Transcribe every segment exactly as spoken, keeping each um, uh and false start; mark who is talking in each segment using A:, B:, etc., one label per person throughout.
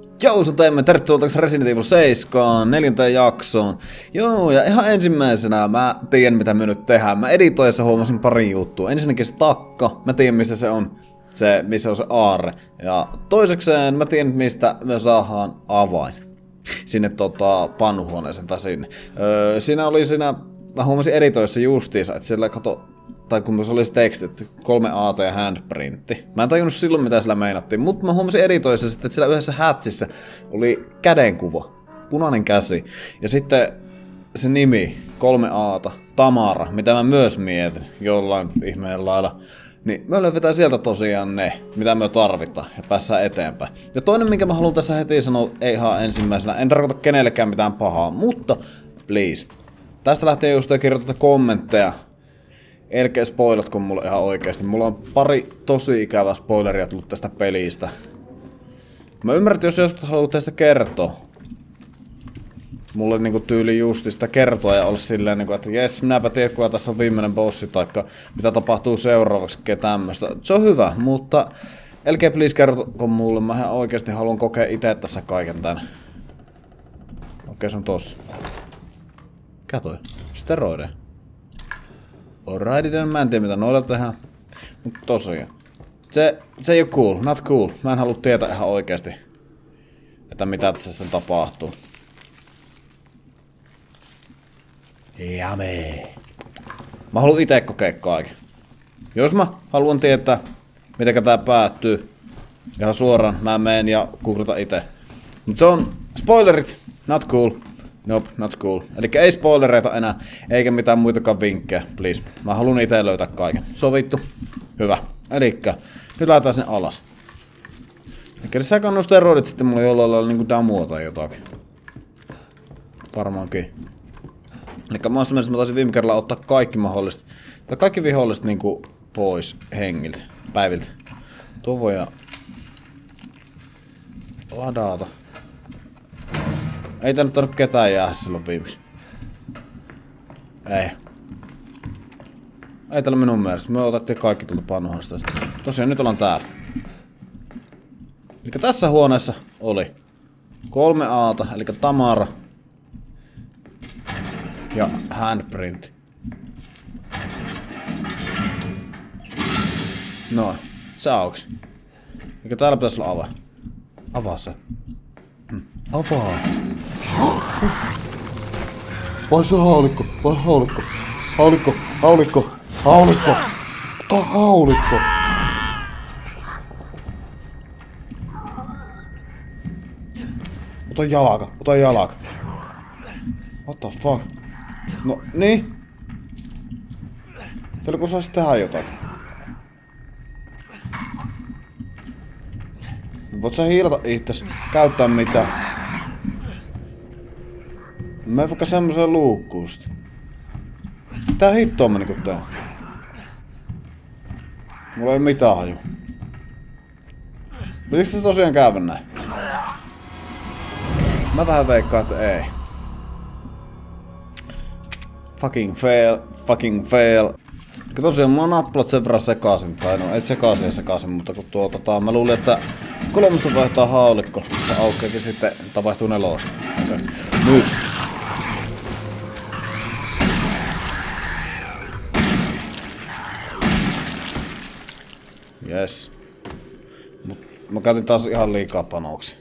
A: Joo, teimme tervetuloa Resident Evil seitsemän neljänteen jaksoon. Joo, ja ihan ensimmäisenä mä tiedän mitä me nyt tehdään. Mä editoissa huomasin pari juttua. Ensinnäkin se takka, mä tiedän missä se on, se, missä on se aarre. Ja toisekseen mä tiedän mistä me saadaan avain. Sinne tota pannuhuoneeseen tai sinne. Öö, siinä oli siinä, mä huomasin editoissa justiinsa, että siellä kato, tai kun se oli se teksti, että kolme A T ja handprintti. Mä en tajunnut silloin mitä sillä meinattiin, mutta mä huomasin editoissa sitten, että siellä yhdessä hätsissä oli kädenkuva, punainen käsi. Ja sitten se nimi, kolme A:ta, Tamara, mitä mä myös mietin jollain ihmeen lailla. Niin me löydetään sieltä tosiaan ne, mitä me tarvitaan ja päässään eteenpäin. Ja toinen minkä mä haluan tässä heti sanoa, ei ihan ensimmäisenä, en tarkoita kenellekään mitään pahaa, mutta please. Tästä lähtien just kirjoittaa kommentteja. Elkeä spoilatko mulle ihan oikeesti. Mulla on pari tosi ikävää spoileria tullut tästä pelistä. Mä ymmärrän, että jos jotkut haluaa teistä kertoa. Mulle niinku tyyli justi sitä kertoa ja olla silleen niinku, että jes, minäpä tiedän, kuka tässä on viimeinen bossi, taikka mitä tapahtuu seuraavaksi, ja tämmöstä. Se on hyvä, mutta älkää please kertoko mulle, mä ihan oikeesti haluan kokea itse tässä kaiken tän. Okei, se on tossa. Katoi. Steroideja. Alrighty then, mä en tiedä mitä noilla tehdään. Mut tosiaan. Se, se ei oo cool, not cool. Mä en halua tietää ihan oikeesti, että mitä tässä sitten tapahtuu. Jame. Mä haluan ite kokea kaiken. Jos mä haluan tietää, miten tää päättyy, ihan suoraan mä menen ja googlata ite. Mut se on spoilerit, not cool. Nope, not cool. Elikkä ei spoilereita enää, eikä mitään muitakaan vinkkejä, please. Mä haluan ite löytää kaiken. Sovittu? Hyvä. Elikkä, nyt lähdetään sinne alas. Elikkä lisää kannuu steroidit sitten mulla jollain lailla niinku damua tai jotakin. Varmaankin. Elikkä mä oon mielestä, mä taisin viime kerralla ottaa kaikki mahdolliset, tai kaikki viholliset niinku pois hengiltä, päiviltä. Tuo voi ladata. Ei tää nyt tainnut ketään jäädä silloin viimeksi. Ei. Ei täällä minun mielestä. Me otettiin kaikki tuolta pannuhasta. Tosiaan nyt ollaan täällä. Elikkä tässä huoneessa oli kolme A:ta, eli Tamara ja handprint. Noin, se auki. Elikkä täällä pitäisi olla avain. Avaa se. Hm. Avaa.
B: Vai se haulikko, vai haulikko, haulikko, haulikko, haulikko, ota haulikko. Ota jalaka, ota jalaka. What the fuck? No niin. Teillä kun saisi tehdä jotakin. Voit sä hiilata itses, käyttää mitään. Mä vaikka semmoseen luukkuun sit. Mitä hittoa mä niinku tää? Mulla ei mitään haju. Pitikö se tosiaan käydä näin? Mä vähän veikkaan, että ei. Fucking fail, fucking fail. Ja tosiaan mulla on nappulat sen verran sekaisin, tai no ei sekaisin ja sekaisin, mutta kun tuo tota, mä luulin, että kolmosta vaihtaa haulikko, se aukeakin sitten tapahtuu nelosta. Okay. Nyt. Yes. Mut mä käytin taas ihan liikaa panoksia.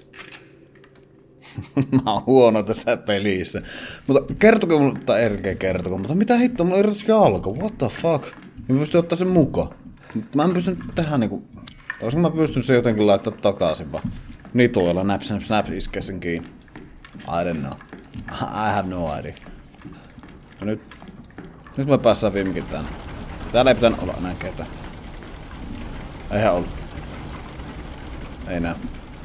B: Mä oon huono tässä pelissä. Mutta kertoko mulle, tai erkeä kertoko, mutta mitä hittoa, mulla irtosi jalka, what the fuck? Mä pystyn ottaa sen mukaan. Mut mä en pystynyt tehdä niinku... Oisinko mä pystyn se jotenkin laittaa takaisin vaan? Niin tuolla naps naps naps iskee sen kiinni. I don't know. I have no idea. No nyt... Nyt me päässään viimekin tänne. Täällä ei pitänyt olla enää ketään. Eihän ollut. Ei näy.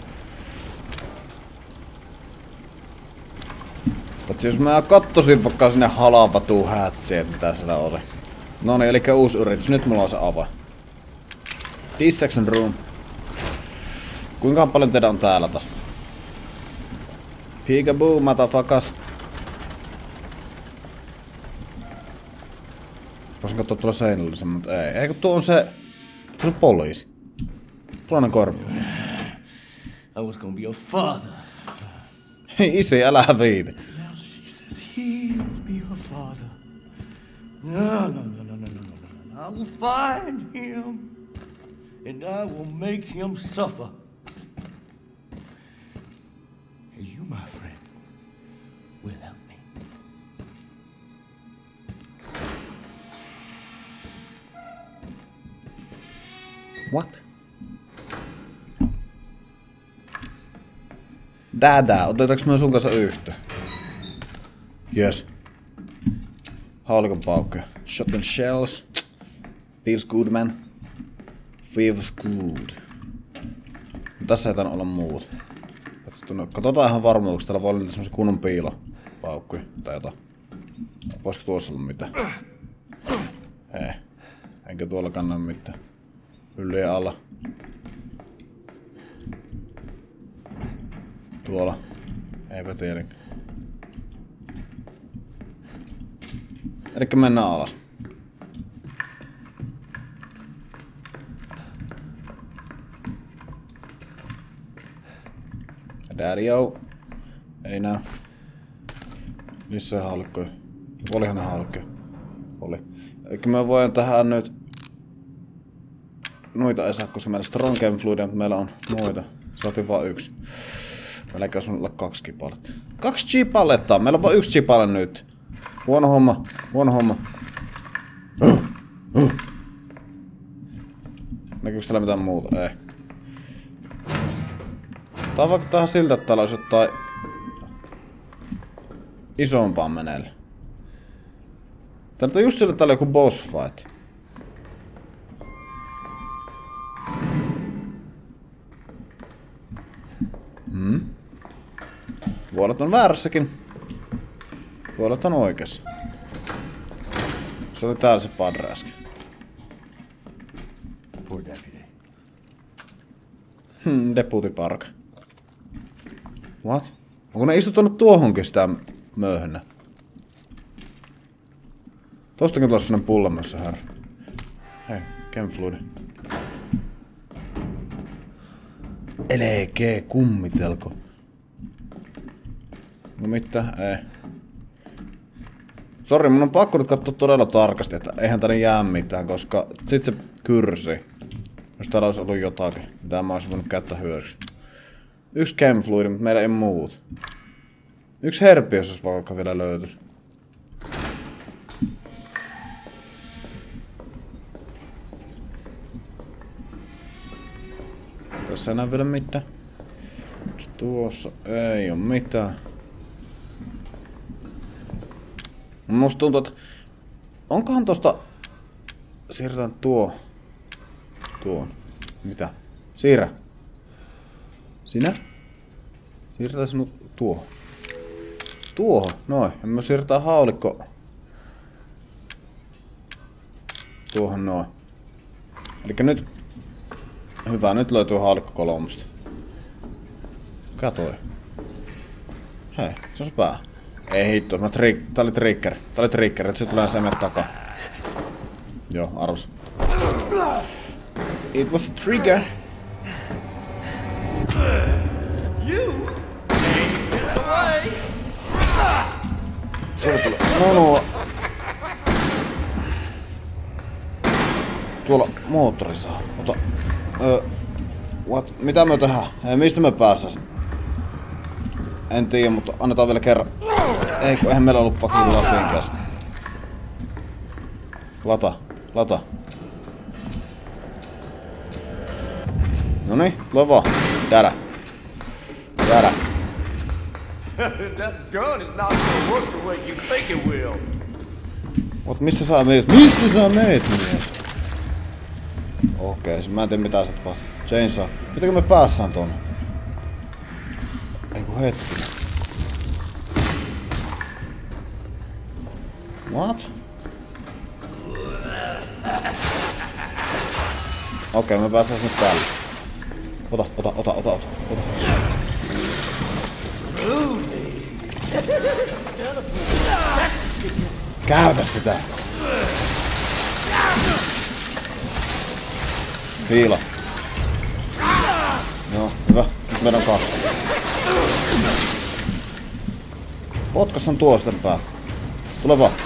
B: Mutta jos mä kattosin vaikka sinne halavatuu hätsiä, että mitä siellä oli. Noniin, elikkä uusi yritys. Nyt mulla on se avain. Dissection room. Kuinka paljon teitä on täällä taas? Peekaboo, motherfuckers. Voisin katsoa tuolla seinällä sen, mutta ei. Eikö tuo on se... Tuo on poliisi. Punainen korvi.
C: I was gonna be a father.
B: Hei isi, älä viiti.
C: Now she says he'll be her father. No, no, no, no, no, no, no, no. I will find him, and I will make him suffer. And you, my friend, will help me.
B: What? Dada, otetaanko me sun kanssa yhtä? Yes. Haulikon paukkuja. Shotgun shells. Feels good, man. Feels good. Tässä ei tainnut olla muut. Katsotaan ihan varmuudeksi, täällä voi olla semmosia kunnon piilopaukkuja tai jotain. Voisiko tuossa olla mitään? Ei. Enkä tuolla kanna mitään. Hyllyjen alla. Tuolla. Eipä tiedäkään. Elikkä mennään alas. Daddy-o. Ei näy. Lisää haulikkoja. Olihan ne haulikkoja. Oli. Elikkä me voidaan tähän nyt... Noita ei saa, koska meillä on strong game fluidia, mutta meillä on noita. Saatiin vaan yksi. Meillä ei olisi olla kaksi chipaletta. Kaksi chipaletta! Meillä on vaan yksi chipalle nyt. Huono homma. Huono homma. Uh, uh. Näkyykö täällä mitään muuta? Ei. Tää on vaikuttaa siltä, että täällä olisi jotain isompaa meneillä. Tää on just siltä, että täällä on joku boss fight. Hmm. Vuodot on väärässäkin. Vuodot on oikeassa. Se oli täällä se padre äsken.
C: Poor deputy.
B: Hmm, deputy park. What? Onko ne istuttanut tuohonkin sitä möyhennä? Tostakin tuossa sellainen pullamössä, herra. Hei, Gemfluid. L G, kummitelko. No mitä? Ei. Sori, mun on pakko nyt katsoa todella tarkasti, että eihän tänne jää mitään, koska sit se kyrsi. Jos täällä olisi ollut jotakin, mitä mä olisin voinut käyttää hyödyksi. Yksi Gemfluid, mutta meillä ei muut. Yksi herpios olisi vaikka vielä löytynyt. Tässä ei enää vielä mitään. Tuossa ei oo mitään. Musta tuntuu, että... Onkohan tosta... Siirretään tuo... Tuon. Mitä? Siirrä. Sinä? Siirretään sinut tuohon. Tuohon, noin. Ja me siirretään haulikko... Tuohon noin. Elikkä nyt... Hyvä, nyt löytyy haulikko kolmosta. Mikä toi? Hei, se on se pää. Ei hitto, mä tri... tää oli trigger. Tää oli trigger, et sit tulee se menet takaa. Joo, arvos. It was a trigger. Sieltä tulee monoa. Tuolla moottori saa. Ota. Öö. What? Mitä me tehdään? Ei, mistä me päästäis? En tiedä, mutta annetaan vielä kerran. Ei, kun eihän meillä ollut fucking latin kanssa. Lata. Lata. Noniin, tule vaan. Jäädä. Jäädä.
C: That gun is not gonna work the way you think it will.
B: Mut missä sä meet? Missä sä meet, mies? Okei, okay, mä en tiedä mitä sä tapahtuu. Chainsaw. Mitäkö me päässään tuonne? Eiku hetki. What? Okei, okay, me päässään sinne päälle. Ota, ota, ota, ota, ota, ota. Käytä sitä! Hiila. Joo, hyvä. Meidän kaksi. Potkas on tuosta päin. Tule vaan.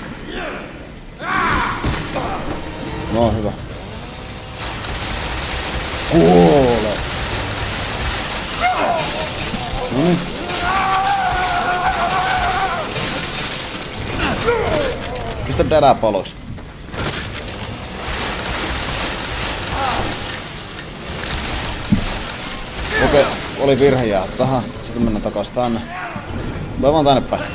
B: No hyvä. Kuole. Noniin. Pistä dädää palos. Okei, oli virhe jää tähän. Sitten mennään takas tänne. Tulee vaan tänne päin.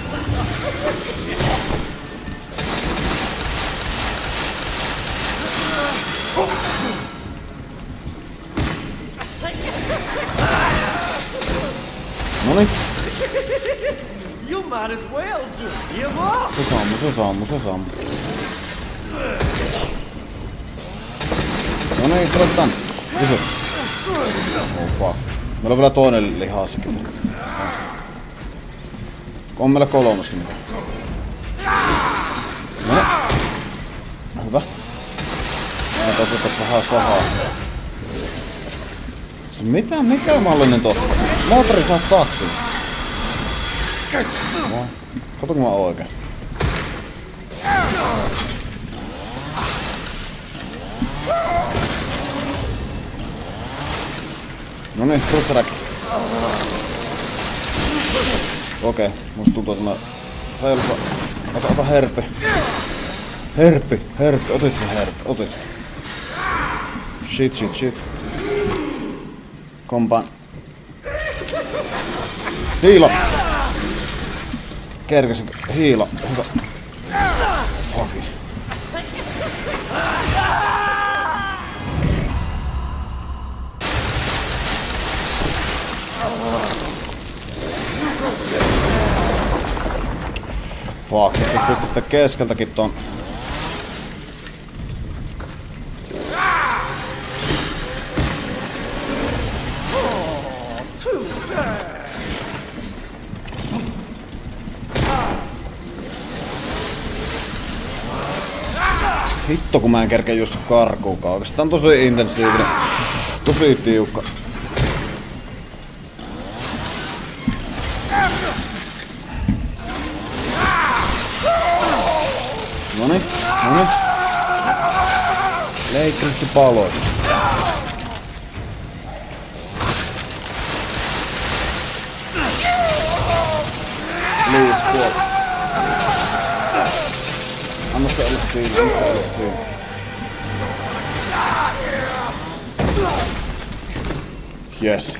B: Noniin.
C: You might as well just give up.
B: Se sammu, se sammu, se sammu. Noniin, tule tänne. Pysy. Oh fuck. Meillä on vielä toinen lihassakin. On meillä kolmaskin mitä. No. Hyvä. Mä tosi tässä vähän sahaa. Se mitä? Mikä mallinen tuo? Moottori saa taksin. No. Kato kun mä oikein. Noniin, trusteräkki. Okei, musta tuntuu, että mä... Helppo. Ota, ota herppi. Herppi, herppi. Otit sen herppi, otit sen. Shit, shit, shit. Kompan. Hiilo! Kerkesin. Hiilo. Hyvä. Okei. Fuck, nyt pystyt sitä keskeltäkin ton. Hitto kun mä en kerkeä just karkuukaan. Oikeastaan tosi intensiivinen. Tosi tiukka. Noniin, noniin. Leikkarissi paloi. Liis kuoli. Anna se olla siinä, anna se olla siinä. Yes.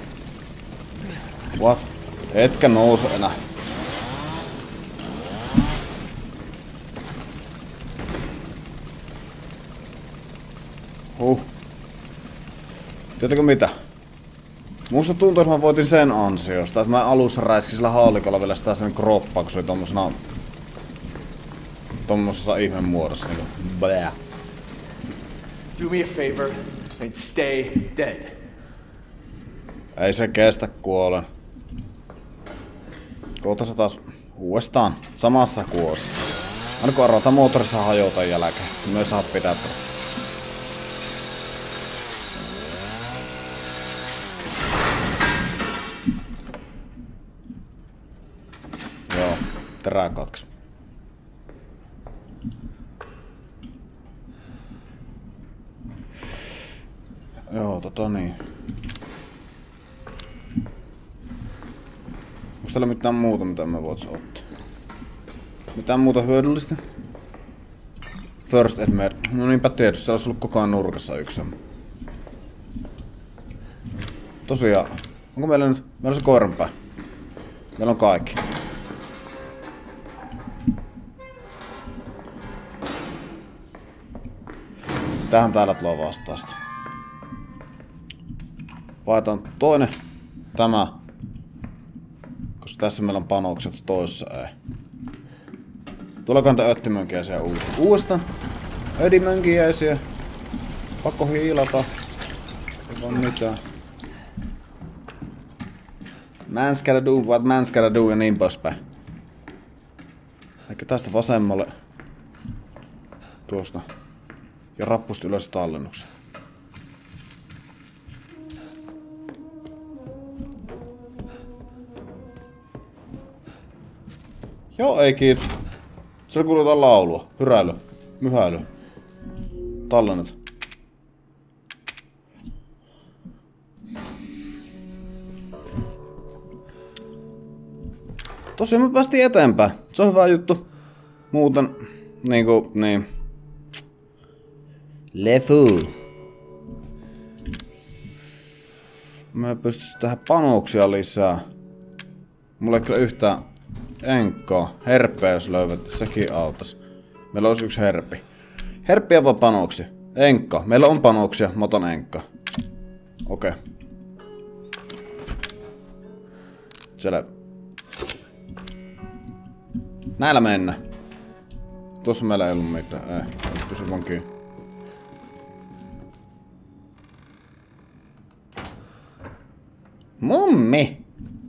B: What? Etkä nouse enää. Huh. Tiedätkö mitä? Musta tuntuu, että mä voitin sen ansiosta, että mä alussa räiskin sillä haulikolla vielä sitä sen kroppaa, kun se oli tommosena... tommosessa ihmeen muodossa niinku... Blää.
D: Do me a favor and stay dead.
B: Ei se kestä, kuolen. Kohta se taas uudestaan samassa kuossa. Aina kun arvata moottorissa hajota jälkeen, niin me saa pitää. Joo, terää katkes. Joo, tota niin. Onko täällä mitään muuta, mitä me voits ottaa? Mitään muuta hyödyllistä? First Aid Med. No niinpä tietysti, siellä olisi ollut koko ajan nurkassa yksi. Tosiaan, onko meillä nyt... Meillä on se koiranpää. Meillä on kaikki. Tähän täällä tulee vastaasta. Vaihdetaan toinen. Tämä. Koska tässä meillä on panokset, toisessa ei. Tuleeko niitä öttimönkiäisiä uudestaan? Uudestaan? Ödimönkiäisiä. Pakko hiilata. Ei vaan mitään. Man's gotta do what man's gotta do ja niin poispäin. Eikä tästä vasemmalle. Tuosta. Ja rappusti ylös tallennuksen. Joo, ei kiitos. Siellä kuuluu jotain laulua. Hyräily. Myhäily. Tallennut. Tosiaan me päästiin eteenpäin. Se on hyvä juttu. Muuten, niinku, niin. Lefu. Mä pystyisin tähän panoksia lisää. Mulla ei kyllä yhtään enkkaa. Herppeä jos löydettäisiin, sekin autas. Meillä olisi yksi herppi. Herppiä vai panoksia? Enkka. Meillä on panoksia, mä otan enkka. Okei. Okay. Selvä. Näillä mennä. Tuossa meillä ei ollut mitään. Ei, pysy vaan kiinni. Mummi!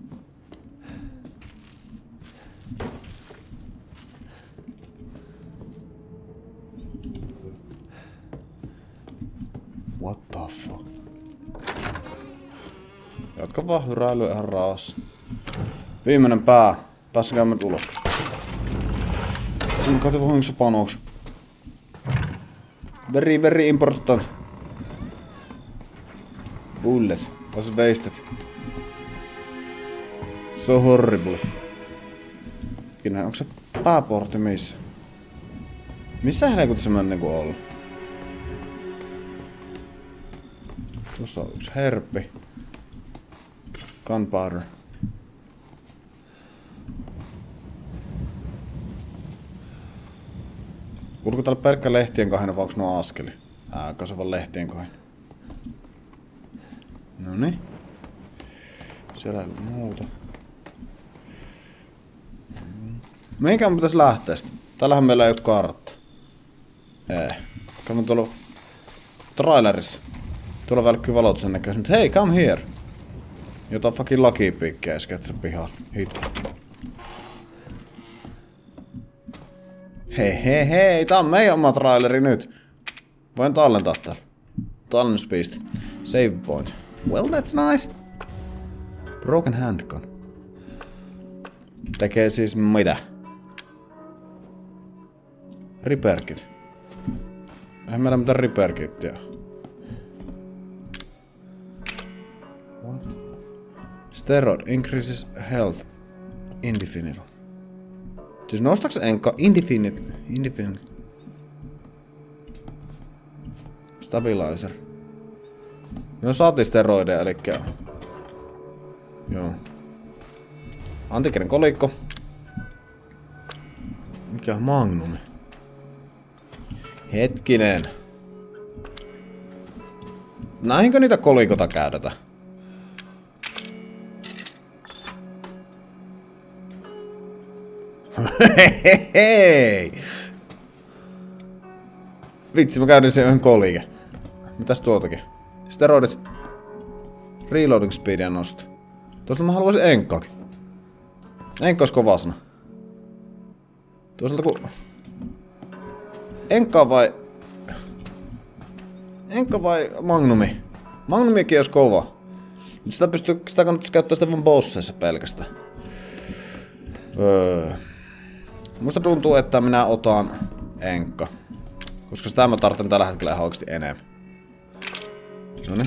B: What the fuck? Jatka vaan hyräilyä ihan raas. Viimeinen pää. Päässäkää me ulos. Sun kato vahingossa panoksi. Very, very important. Bullet. Was wasted. So horrible. Hetkinen, onko se pääportti missä? Missä helkutissa mä en niinku ollut? Tuossa on yksi herppi. Gunpowder. Kuuluuko täällä pelkkä lehtien kahina vai onks nuo askeli? Ää, kasvavan lehtien kahina. Noniin. Siellä ei ole muuta. Mihinkään me pitäis lähteä sitä? Täällähän meillä ei oo kartta. Ei. Käydä tuolla trailerissa. Tuolla välkkyy valot sen näköisen. Hei, come here! Jotain fucking lakipiikkiä äsken se pihalla. Hitto. Hei hei hei, tää on meidän oma traileri nyt. Voin tallentaa täällä. Tallennuspiste. Save point. Well, that's nice. Broken handgun. Tekee siis mitä? Repair kit. Eihän meillä mitään repair kittiä. What? Steroid increases health indefinitely. Siis nostaks enka indefinite, indefinite. Stabilizer. Me saatiin steroideja, elikkä... Joo. Antikerran kolikko. Mikä on magnumi? Hetkinen. Näihinkö niitä kolikota käytetä? Hei! Vitsi, mä käydin sen yhden kolike. Mitäs tuotakin? Steroidit. Reloading speedia nosta. Toisaalta mä haluaisin enkkaakin. Enkka ois kovasana. Toisaalta ku... Enkka vai... Enkka vai magnumi? Magnumikin ois kova. Mutta sitä pystyy... Sitä kannattais käyttää sitä vaan bosseissa pelkästään. Öö... Musta tuntuu, että minä otan enkka. Koska sitä mä tarvitsen tällä hetkellä ihan oikeesti enemmän. Noniin.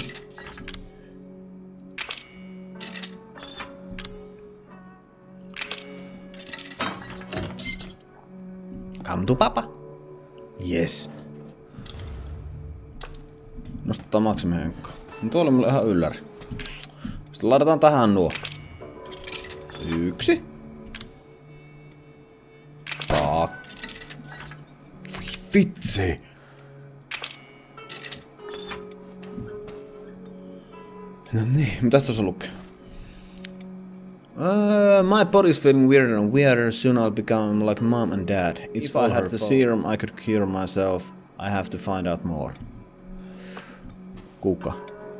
B: Come to papa. Yes. Nostetaan maksimi enkka. Tuolla on mulle ihan ylläri. Sitten laitetaan tähän nuo. Yksi. Kaksi. Vitsi. No niin, mitäs tuossa lukee? Uh, my body's feeling weirder and weirder. Soon I'll become like mom and dad. It's If I had the fault. serum, I could cure myself. I have to find out more. Kuka?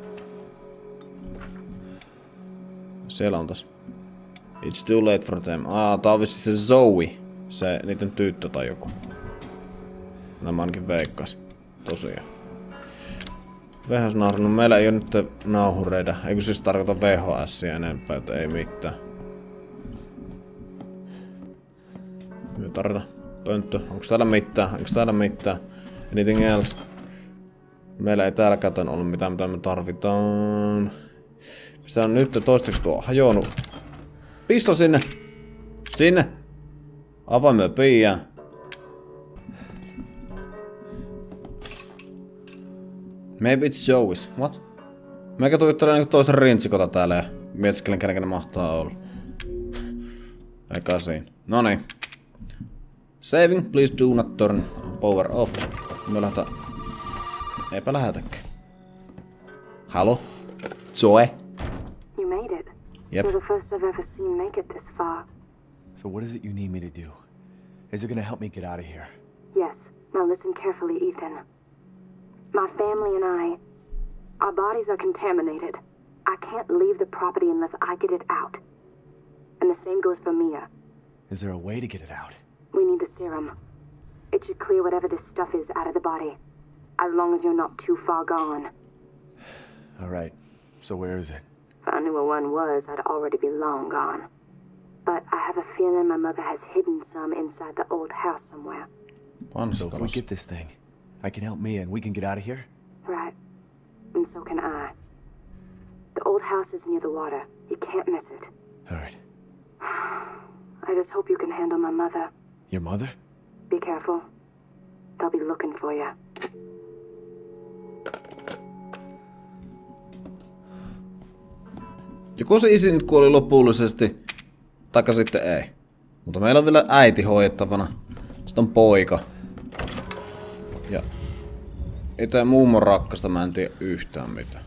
B: Siellä on taas. It's too late for them. Ah, tää on vissi se Zoe. Se niiden tyttö tai joku. Nämä ainakin veikkas. Tosiaan. Vehosnauhuri. No meillä ei oo nyt nauhureita. Eikö siis tarkoita V H S enempää, että ei mitään.
A: Nyt tarvita pönttö. Onko täällä mitään? Onko täällä mitään? Anything else? Meillä ei täällä katon ollut mitään, mitä me tarvitaan. Mistä on nyt toistaiseksi tuo hajonnut? Pissa sinne! Sinne! Avaimia piiää. Maybe it's Joey's. What? Meikä tuijottelen niinku toista rintsikota täällä ja mietiskelen kenenkä ne mahtaa olla. Eikä siinä. Noniin. Saving, please do not turn power off. Me lähdetään... Eipä lähetäkään. Halo? Zoe?
E: You made it.
A: Yep.
E: You're the first I've ever seen make it this far.
D: So what is it you need me to do? Is it gonna help me get out of here?
E: Yes. Now listen carefully, Ethan. My family and I, our bodies are contaminated. I can't leave the property unless I get it out. And the same goes for Mia.
D: Is there a way to get it out?
E: We need the serum. It should clear whatever this stuff is out of the body. As long as you're not too far gone.
D: Alright, so where is it?
E: If I knew where one was, I'd already be long gone. But I have a feeling my mother has hidden some inside the old house somewhere.
D: So if we get this thing, I can help Mia and we can get out of here?
E: Right. And so can I. The old house is near the water. You can't miss it.
D: Alright.
E: I just hope you can handle my mother.
D: Your mother?
E: Be careful. They'll be looking for you.
A: Joko se isi nyt kuoli lopullisesti, taikka sitten ei. Mutta meillä on vielä äiti hoidettavana. Sitten on poika. Ja itse mummon rakkasta mä en tiedä yhtään mitään.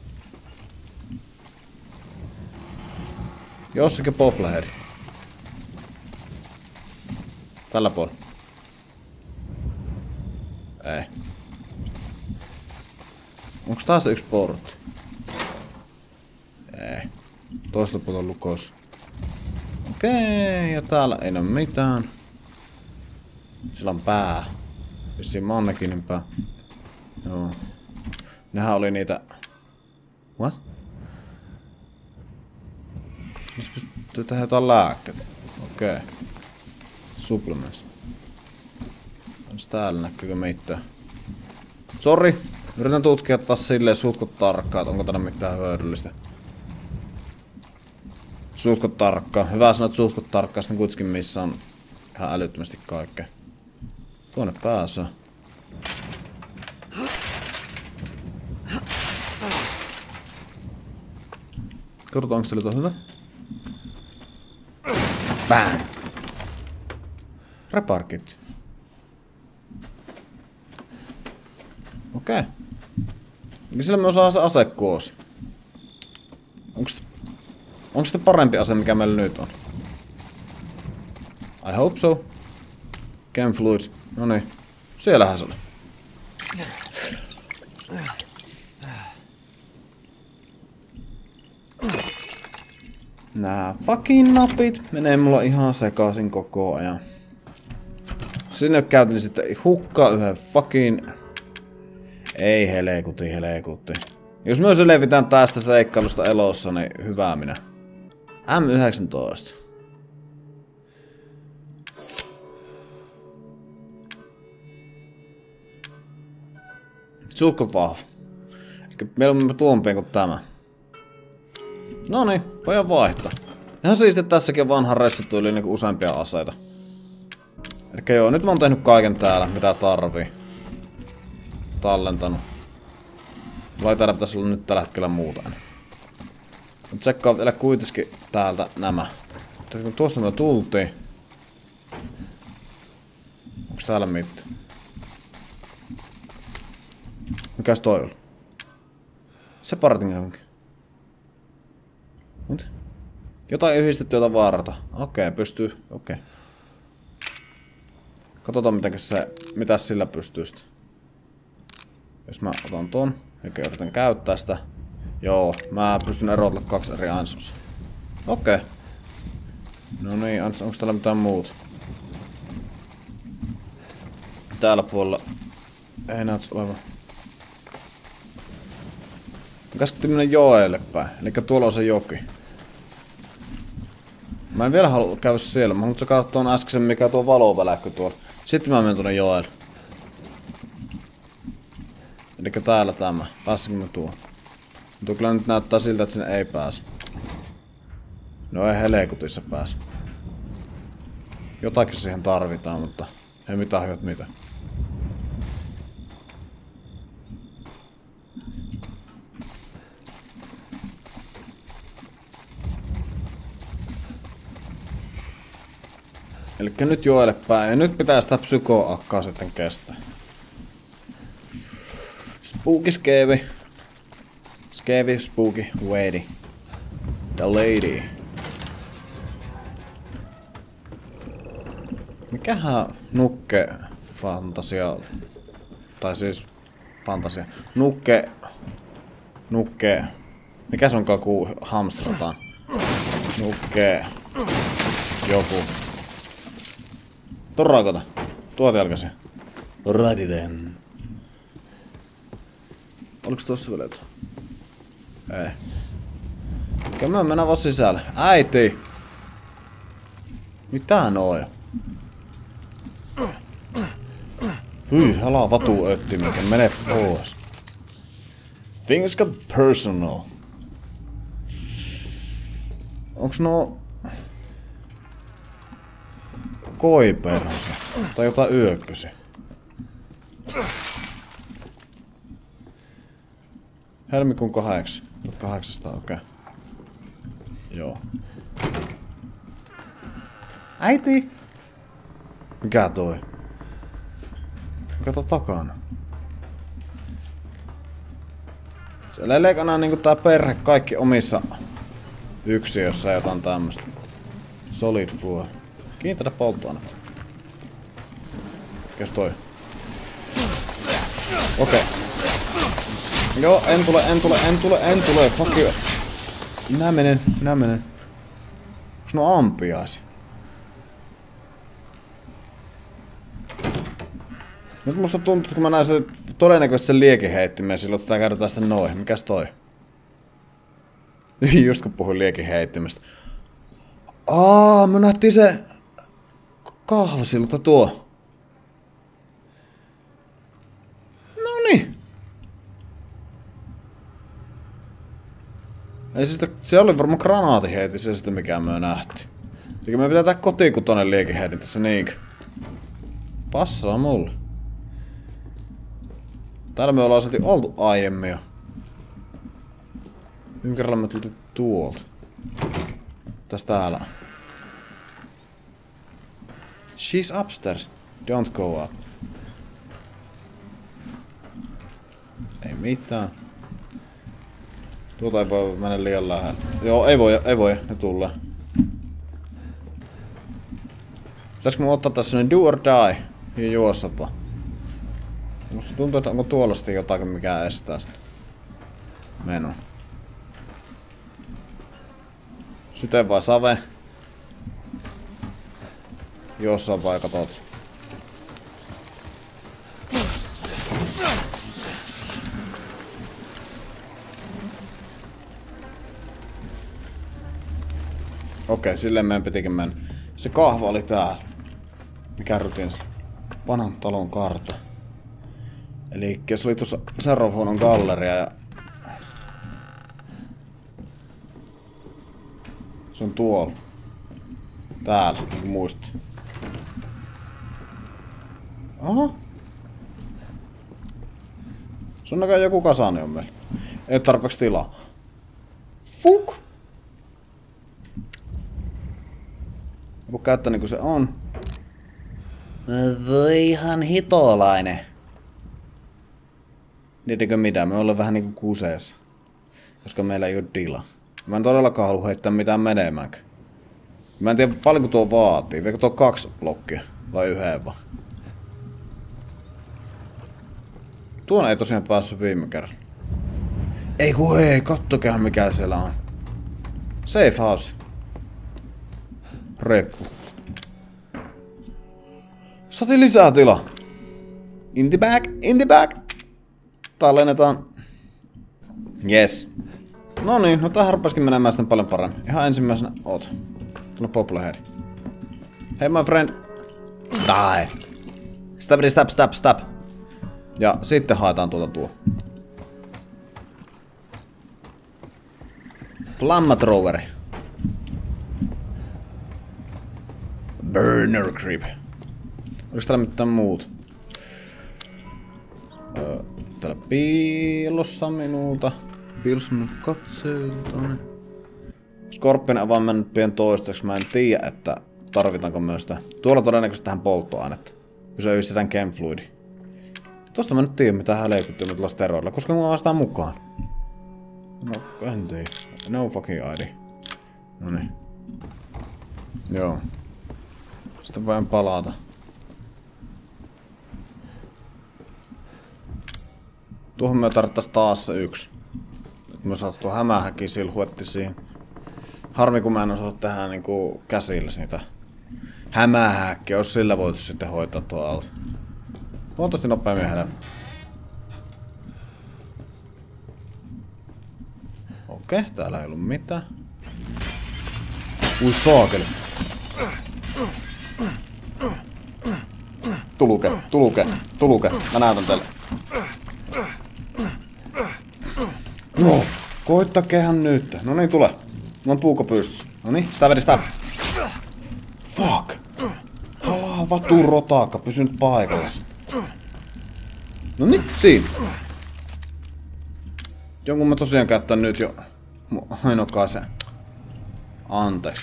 A: Jossakin Poplaheri. Tällä puolella. Ei. Onks taas yksi portti? Ei. Toista puolta lukos. Okei, ja täällä ei ole mitään. Sillä on pää. Vissiin mannekinin pää. Joo. Nehän oli niitä... What? Missä pystyy tehdä jotain lääkkeitä? Okei. Okay. Supplements. Onks täällä näkyykö mitään? Sori. Yritän tutkia taas silleen suutkot tarkkaan, että onko täällä mitään hyödyllistä. Suutkot tarkkaan. Hyvä sanoa, että suutkot tarkkaan, sitten kuitenkin missä on ihan älyttömästi kaikkea. Tuonne pääsee. Katsotaan, onko teillä hyvä? Bang! Reparkit. Okei. Okay. Eli sillä me osaa se asekuosi. Onko Onko sitten parempi ase, mikä meillä nyt on? I hope so. Chem fluids. Noniin. Siellähän se oli. Nää fucking napit menee mulla ihan sekaisin koko ajan. Sinne käytin sitten hukkaa yhden fucking... Ei helekuti, helekuti. Jos myös levitään tästä seikkailusta elossa, niin hyvää minä. M yhdeksäntoista. Suhkot vahva. Eli meillä on tuompia kuin tämä. Noniin, voidaan vaihtaa. Ihan siistiä, tässäkin on vanha ressityyli niinku useampia aseita. Eli joo, nyt mä oon tehnyt kaiken täällä, mitä tarvii. Tallentanut. Vai täällä pitäisi olla nyt tällä hetkellä muuta enää. Mut tsekkaa vielä kuitenkin täältä nämä. Kun tuosta me tultiin. Onks täällä mitään? Mikäs toi oli? Separating johonkin. Mut? Jotain yhdistetty, jota vaarata. Okei, okay, pystyy. Okei. Okay. Katsotaan miten se, mitä sillä pystyy sitten. Jos mä otan ton, eikä yritän käyttää sitä. Joo, mä pystyn erotella kaksi eri ansossa. Okei. Okay. No niin, onko täällä mitään muuta? Täällä puolella ei näytä olevan. Käsketty mennä joelle päin, eli tuolla on se joki.
B: Mä en vielä halua käydä siellä. Mä haluan katsoa tuon äskeisen, mikä tuo valoväläkkö tuolla. Sitten mä menen tuonne joelle. Elikkä täällä tämä. Pääsinkö mä tuon? Mutta kyllä nyt näyttää siltä, että sinne ei pääse. No ei helekutissa pääse. Jotakin siihen tarvitaan, mutta ei mitään hyöt mitä. Elikkä nyt joelle päin. Ja nyt pitää sitä psykoakkaa sitten kestää. Spooky skevi. Skevi, spooky, weighty. The lady. Mikähän nukke fantasia... Tai siis... Fantasia. Nukke... Nukke... Mikä se onkaan ku hamstrataan? Nukke... Joku. Tuon raakota. Tuot jalkasi. Radiden. Oliks tossa vielä jotain? Ei. Kyllä mä mennään vaan sisälle. Äiti! Mitä noin? Hyi, älä vatu öttimikin. Mene pois. Things got personal. Onks no... Koiperansa? Tai jotain yökkösi? Helmikuun kahdeksan. kahdeksansataa, okei. Okay. Joo. Äiti! Mikä toi? Kato takana. Se lelekana niinku tää perhe kaikki omissa yksiöissä jotain tämmöstä. Solid fuel. Kiinnitätä polttoainetta. Mikäs toi? Okei. Okay. Joo, en tule, en tule, en tule, en tule, fuck you. Minä menen, minä menen. Onks no ampiaisi? Nyt musta tuntuu, että kun mä näen sen todennäköisesti sen liekinheittimen, silloin tätä käytetään sitten noin. Mikäs toi? Just kun puhuin liekinheittimestä. Aa, me nähtiin se kahvasilta tuo. Noniin. Ei siis se oli varmaan granaatiheitin se sitten mikä me nähtiin. Eli me pitää tehdä kotikutonen liekinheitin tässä niinkö. Passaa mulle. Täällä me ollaan silti oltu aiemmin jo. Viime kerralla me tultiin tuolta. Tästä täällä. She's upstairs. Don't go up. Ei mitään. Tuota ei voi mennä liian lähellä. Joo, ei voi, ei voi, ne tulee. Pitäisikö mun ottaa tässä sellainen do or die? Ja juossa vaan. Musta tuntuu, että onko tuolla sitten jotakin mikä estää sen menon. Syte vai save? Jossain vai katot. Okei, silleen meidän pitikin mennä. Se kahva oli täällä. Mikä rutin se? Vanhan talon kartta. Eli se oli tuossa seuraavan galleria ja... Se on tuolla. Täällä, niin kuin muistit. Aha. Se on näköjään joku kasani on meillä. Ei tarpeeksi tilaa. Fuk! Voin käyttää niinku se on. Voi ihan hitolainen. Niitäkö mitä? Me ollaan vähän niinku kuseessa. Koska meillä ei oo dila. Mä en todellakaan halua heittää mitään menemäänkään. Mä en tiedä paljonko tuo vaatii. Veikö tuo kaksi blokkia? Vai yhden vaan? Tuon ei tosiaan päässyt viime kerran. Ei ku ei, kattokehan mikä siellä on. Safe house. Reppu. Saatiin lisää tilaa. In the back, in the back. Tallennetaan. Yes. No niin, no tähän rupesikin menemään sitten paljon paremmin. Ihan ensimmäisenä oot.
A: Tulla Bobblehead. Hey my friend. Die. Stop, stop, stop, stop. Ja sitten haetaan tuolta tuo. Flammethroweri. Burner Grip. Oliko täällä mitään muut? Öö, täällä piilossa minulta. Piilossa minun katseiltaan. Scorpion avaan mennyt pian toistaiseksi. Mä en tiedä, että tarvitaanko myös sitä. Tuolla todennäköisesti tähän polttoainetta. Kyse ei sitä Chemfluidi. Tosta mä nyt tiedän mitä hän leikuttuu tällä steroilla, koska mua vastaan mukaan. No, en tiedä. No fucking idea. Noniin. Joo. Sitten voin palata. Tuohon me tarvittais taas se yksi. Nyt me saat tuo hämähäki silhuetti siihen. Harmi kun mä en osaa tehdä niinku käsillä sitä. Hämähäkkiä, jos sillä voitu sitten hoitaa tuo alta. Huomattavasti nopeammin heidän. Okei, täällä ei ollut mitään. Ui saakeli. Tuluke, tuluke, tuluke. Mä näytän teille. No, koittakehan nyt. No niin, tule. Mulla on puukko pystyssä. No niin, sitä vedi sitä. Fuck. Halaa vatu rotaakka, pysy nyt paikallas. No niin, siinä. Jonkun mä tosiaan käyttän nyt jo ainokaisen. Anteeksi.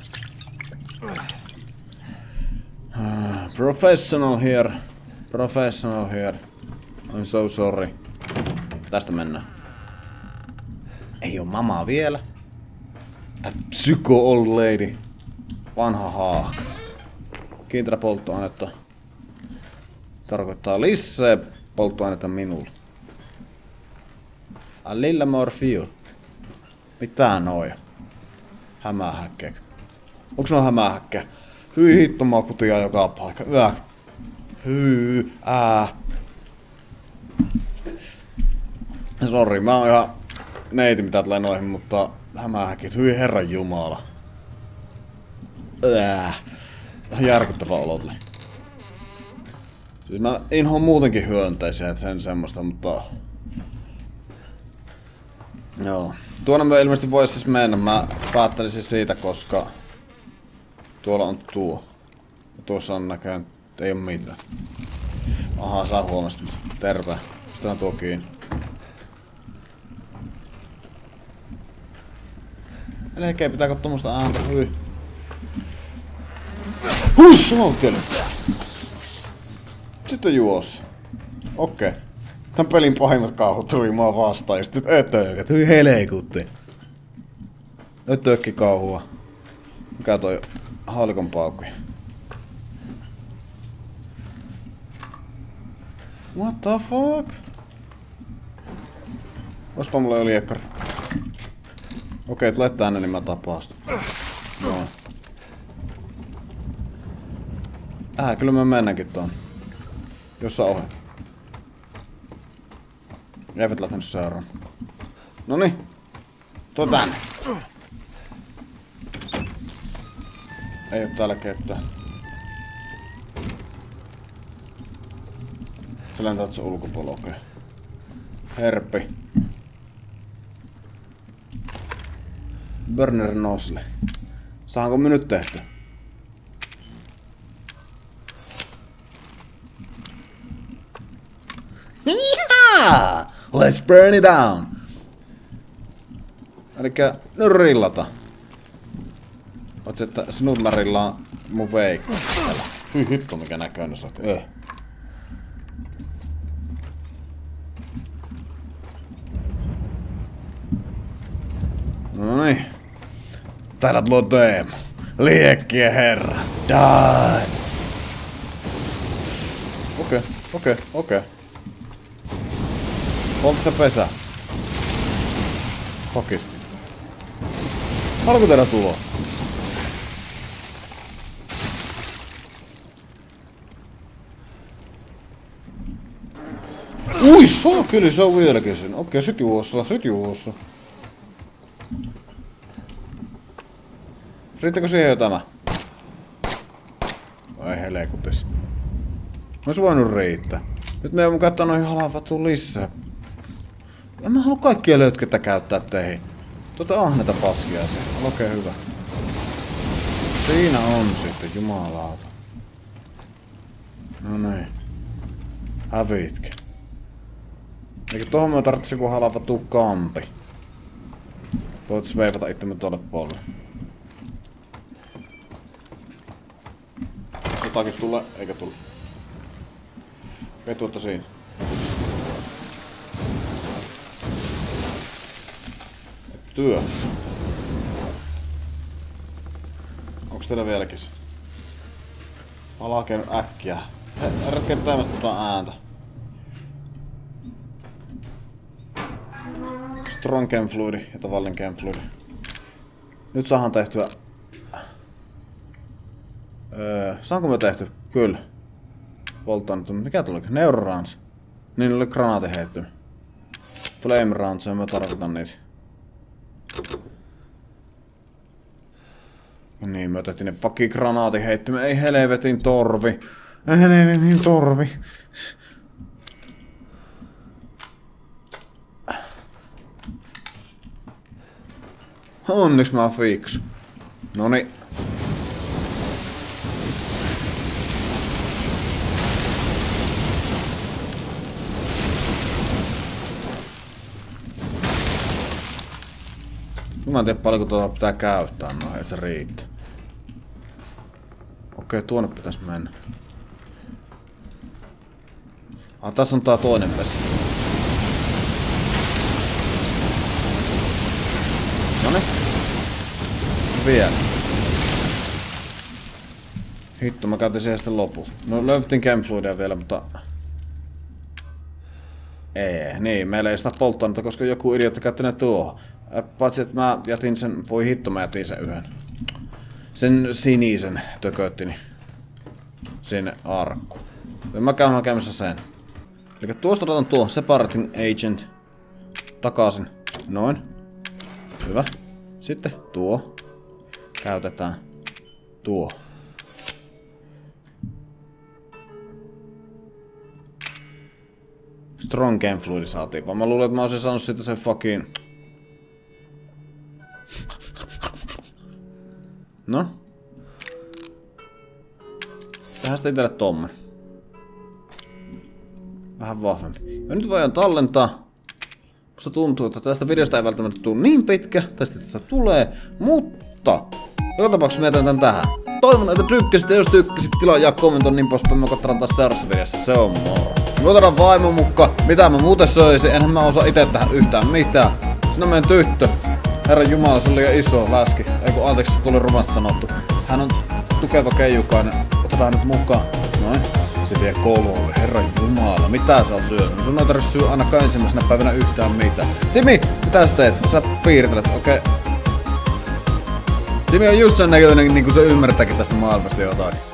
A: Professional here. Professional here. I'm so sorry. Tästä mennään. Ei oo mamaa vielä. That psycho old lady. Vanha haahka. Kiinteä polttoainetta. Tarkoittaa lisää polttoainetta minulle. A little more fuel. Mitä noja? Hämähäkkeä. Onks nää hämähäkkeä? Hyi hitto makutia joka paikka. Yö. Hyy. Ää. Sori, mä oon ihan neiti mitä tulee noihin, mutta hämähäkit. Hyi herran jumala. Ää. Ihan järkyttävä olo tuli. Siis mä inhoan muutenkin hyönteisiä, et sen semmoista, mutta... Joo. Tuonne me ilmeisesti vois siis mennä. Mä päättelisin siitä, koska... Tuolla on tuo. Ja tuossa on näköjään... Ei oo mitään. Ahaa, sä huomasit. Terve. Pistetään tuo kiinni. Melkein pitääkö tommoista ääntä? Hyi. Hui saakeli! Sitten juos. Okei. Okay. Tän pelin pahimmat kauhut tuli mua vastaan ja sitten ötöökät. Hyi helekutti. Ötöökki kauhua. Mikä toi haalikon paukki? What the fuck? Oispa mulla jo liekkari. Okei, okay, tule tänne niin mä tapaastun. Joo. Äh, kyllä mä mennäänkin tuon. Jossa ohi. Eivät lähtenyt seuraan. Noniin. Tuo tänne. Ei oo täällä ketään. Se lentää tuossa ulkopuolella, okei. Okay. Herppi. Burner nozzle. Saanko me nyt tehty? Yeah! Let's burn it down! Elikkä nyt rillata. Paitsi että sinut mä rillaan mun veikko. Hyi hitto mikä näköinen sä oot. Eh. Noniin. Täällä tulee Teemu. Liekkien herra. Die! Okei, okay, okei, okay, okei. Okay. Polta se pesä. Fuck it. Alko tehdä tuloa? Ui saakeli, se on vieläkin sen. Okei, okay, sit juossa, sit juossa.
B: Riittääkö siihen jo tämä? Ei helekutis. Ois voinut riittää. Nyt me on käyttää noihin halavattuun lisää. En mä halua kaikkia löytketä käyttää teihin. Tuota on näitä paskia se. Okei, okay, hyvä. Siinä on sitten, jumalauta. No niin. Häviitkö? Eikö tohon me tarvitsisi joku halavattu kampi? Voit veivata itsemme tuolle puolelle. Jotakin tulee, eikä tule. Vetuutta siinä. Työ. Onks teillä vieläkin se? Palaa käynyt äkkiä. Älkää tämmöstä tuota ääntä. Strong Chem-fluidi ja tavallinen Chem-fluidi. Nyt saadaan tehtyä... Öö, saanko me tehty? Kyllä. Polttanut. Mikä tuli? Neurorans. Niin oli granaati heitty. Flame rounds, me tarvitaan niitä. Niin, me otettiin ne fucking granaati heittimme. Ei helvetin torvi. Ei helvetin torvi. Onneksi mä oon fiksu. Noniin. Mä en tiedä paljonko tuota pitää käyttää noin, et se riittää. Okei, tuonne pitäis mennä. Ah, tässä on tää toinen vesi. Noniin. Vielä. Hitto, mä käytin siihen sitten loput. No löytiin Chem-fluidia vielä, mutta... Ei, niin, meillä ei sitä polttanutta, koska joku idiotti käytti ne tuohon. Paitsi, että mä jätin sen... Voi hitto, mä jätin sen yhden. Sen sinisen tököttini. Sinne arkku. Mä käyn hakemassa sen. Eli tuosta otan tuo Separating Agent. Takaisin. Noin. Hyvä. Sitten tuo. Käytetään. Tuo. Strong Chem-fluidi saatiin, vaan mä luulen, että mä olisin saanut siitä sen fucking... No? Tehdään sitten itelle tommen. Vähän vahvempi. Ja nyt voidaan tallentaa. Musta tuntuu, että tästä videosta ei välttämättä tule niin pitkä. Tästä tästä tulee. Mutta... Joka tapauksessa mietän tän tähän. Toivon, että tykkäsit. Ja jos tykkäsit, tilaa ja kommentoin niin poispäin. Me katsotaan taas seuraavassa videossa. Se on moro. Me otetaan vaimon mukaan. Mitä mä muuten söisin? Enhän mä osaa ite tähän yhtään mitään. Siinä on meidän tyttö. Herran jumala, se oli liian iso läski. Ei kun anteeksi, se tuli rumasti sanottu. Hän on tukeva keijukainen. Otetaan nyt mukaan. Noin. Se vie kouluun. Herran jumala, mitä sä oot syönyt? No sun ei tarvitse syö ainakaan ensimmäisenä päivänä yhtään mitään. Jimmy, mitä sä teet? Sä piirtelet, okei. Okay. Jimmy on just sen näköinen, niin kuin se ymmärtääkin tästä maailmasta jotain.